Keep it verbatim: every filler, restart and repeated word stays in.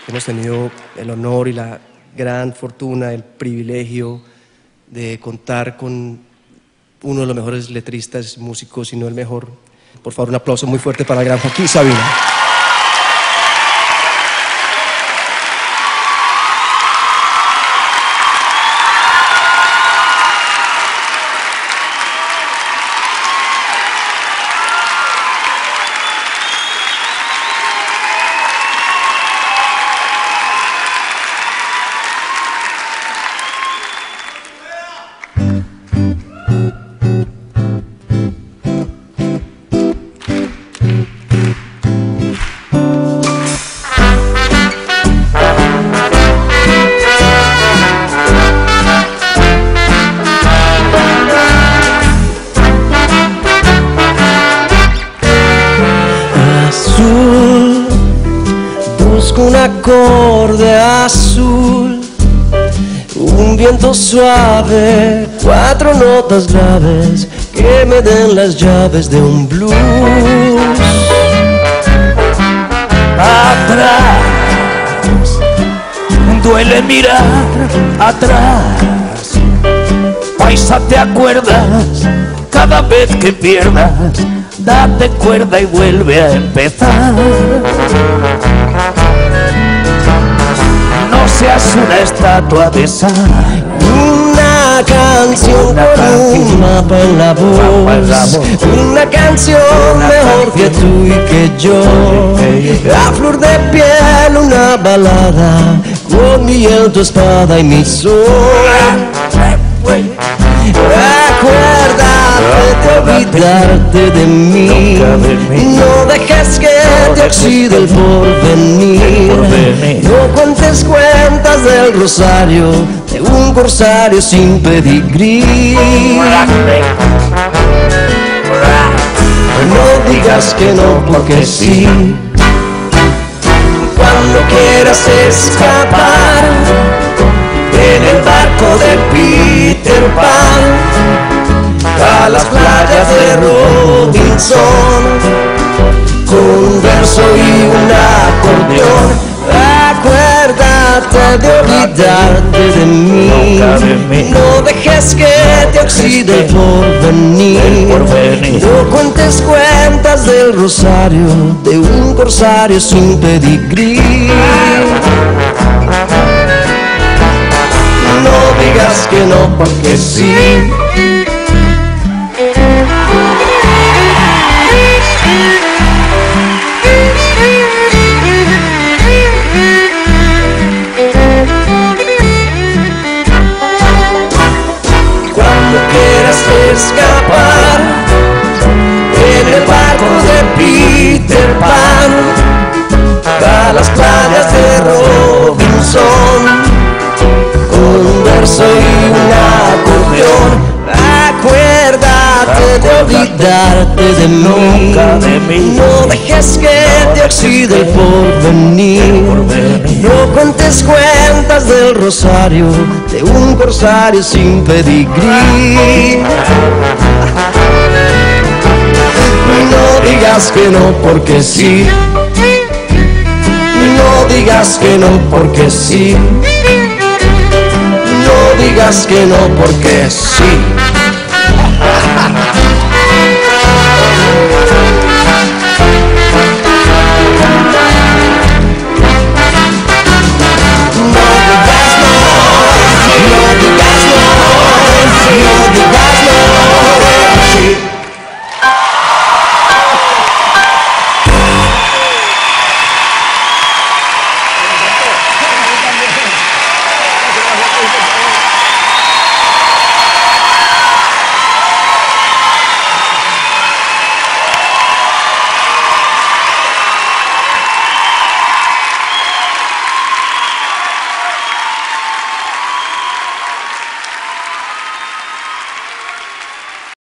Hemos tenido el honor y la gran fortuna, el privilegio de contar con uno de los mejores letristas, músicos, si no el mejor. Por favor, un aplauso muy fuerte para el gran Joaquín Sabina. Un acorde azul, un viento suave, cuatro notas graves que me den las llaves de un blues. Atrás, duele mirar atrás. Paisa, ¿te acuerdas? Cada vez que pierdas, date cuerda y vuelve a empezar. No seas una estatua de sal. Una canción Una con canción, un mapa en la voz, en la voz. Una canción Una mejor que canción. tú y que yo. A flor de piel una balada, con mi hiel, tu espada y mi sol. Acuérdate de olvidarte de mí. No dejes que te oxide el porvenir. No cuentes cuentas del rosario de un corsario sin pedigrí. No digas que no porque sí. Cuando quieras escapar en el barco de Peter Pan a las playas de Robinson, con un verso y un acordeón. Acuérdate de olvidarte de mí. No dejes que te oxide el porvenir. No cuentes cuentas del rosario de un corsario sin pedigrí. No digas que no porque sí. Cuando quieras escapar en el barco de Peter Pan a las playas de Robinson, con un verso y un acordeón. Acuérdate de olvidarte de mí. No dejes que te oxide el porvenir. No cuentes cuentas del rosario de un corsario sin pedigrí. No digas que no porque sí. No digas que no porque sí. No digas que no porque sí.